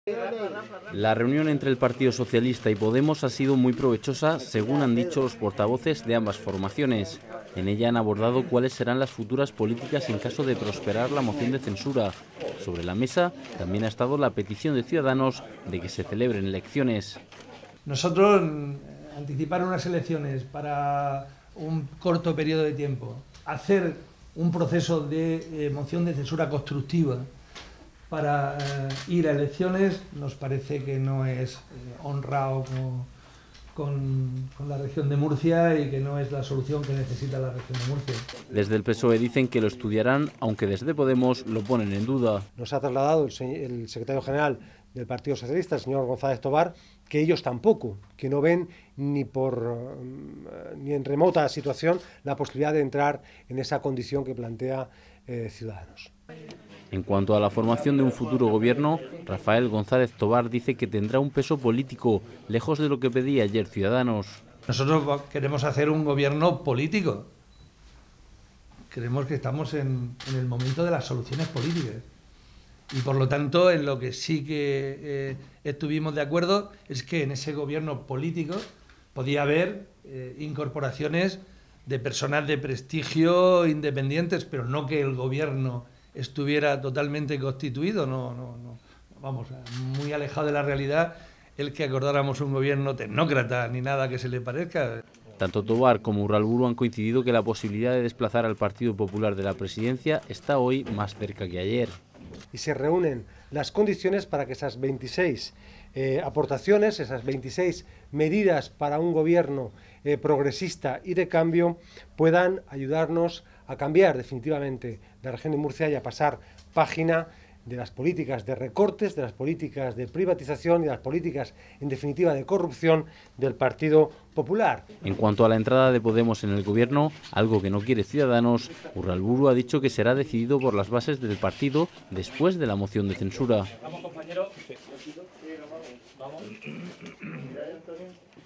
La reunión entre el Partido Socialista y Podemos ha sido muy provechosa, según han dicho los portavoces de ambas formaciones. En ella han abordado cuáles serán las futuras políticas en caso de prosperar la moción de censura. Sobre la mesa también ha estado la petición de Ciudadanos de que se celebren elecciones. Nosotros anticipar unas elecciones para un corto periodo de tiempo, hacer un proceso de moción de censura constructiva para ir a elecciones, nos parece que no es honrado con la región de Murcia y que no es la solución que necesita la región de Murcia. Desde el PSOE dicen que lo estudiarán, aunque desde Podemos lo ponen en duda. Nos ha trasladado el secretario general del Partido Socialista, el señor González Tobar, que ellos tampoco, que no ven ni en remota situación la posibilidad de entrar en esa condición que plantea Ciudadanos. En cuanto a la formación de un futuro gobierno, Rafael González Tobar dice que tendrá un peso político, lejos de lo que pedía ayer Ciudadanos. Nosotros queremos hacer un gobierno político. Creemos que estamos en el momento de las soluciones políticas. Y por lo tanto, en lo que sí que estuvimos de acuerdo es que en ese gobierno político podía haber incorporaciones de personas de prestigio independientes, pero no que el gobierno estuviera totalmente constituido, vamos, muy alejado de la realidad el que acordáramos un gobierno tecnócrata ni nada que se le parezca. Tanto Tobar como Urralburu han coincidido que la posibilidad de desplazar al Partido Popular de la presidencia está hoy más cerca que ayer. Y se reúnen las condiciones para que esas 26 aportaciones, esas 26 medidas para un gobierno progresista y de cambio puedan ayudarnos a cambiar definitivamente la región de Murcia y a pasar página de las políticas de recortes, de las políticas de privatización y de las políticas, en definitiva, de corrupción del Partido Popular. En cuanto a la entrada de Podemos en el gobierno, algo que no quiere Ciudadanos, Urralburu ha dicho que será decidido por las bases del partido después de la moción de censura. Vamos, compañero. Vamos.